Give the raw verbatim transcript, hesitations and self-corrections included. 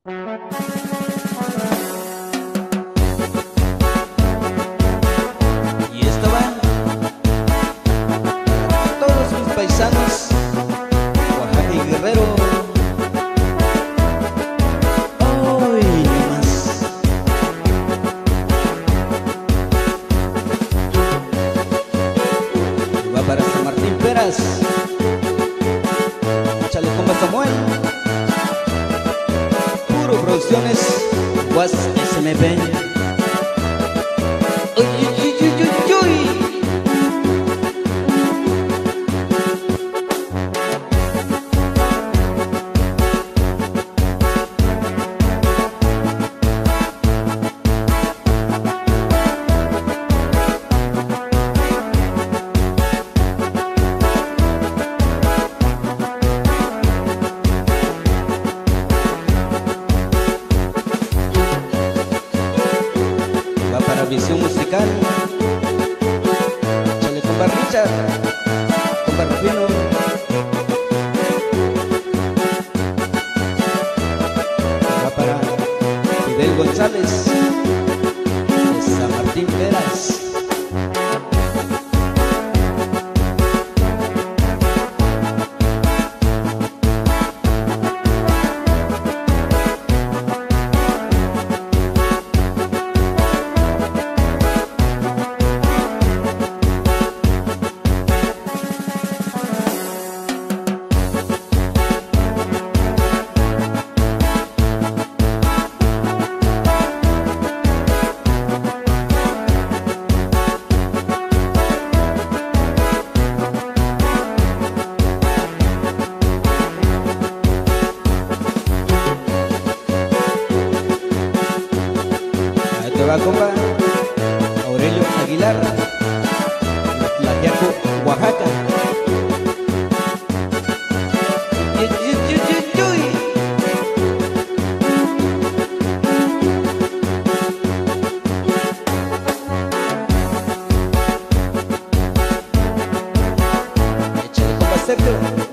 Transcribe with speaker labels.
Speaker 1: Y esto va a todos mis paisanos, Oaxaca y Guerrero. Hoy nomás. Y va para San Martín Peras. Échale compa Samuel. Puro Producciones, Guas S M P. Uy, uy, uy, uy, uy, uy. Va para Visión Musical. Échale compa Richard, compa Rufino. Va para Fidel González de San Martín Peras. Ahí te va, compa Aurelio Aguilar, Tlaxiaco, Oaxaca. Yuy, yuy, yuy, yuy, yuy. Échale compa Sergio.